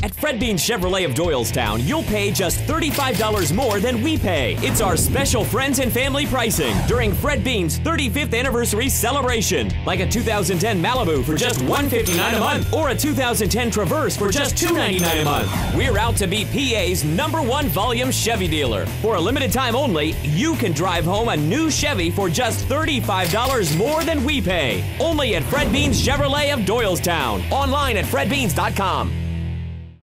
At Fred Beans Chevrolet of Doylestown, you'll pay just $35 more than we pay. It's our special friends and family pricing during Fred Beans' 35th anniversary celebration. Like a 2010 Malibu for just $159 a month or a 2010 Traverse for just $299 a month. We're out to be PA's #1 volume Chevy dealer. For a limited time only, you can drive home a new Chevy for just $35 more than we pay. Only at Fred Beans Chevrolet of Doylestown. Online at fredbeans.com.